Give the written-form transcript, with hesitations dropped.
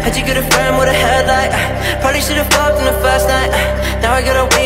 How'd you get a friend with a headlight? Probably should've fucked on the first night. Now I gotta wait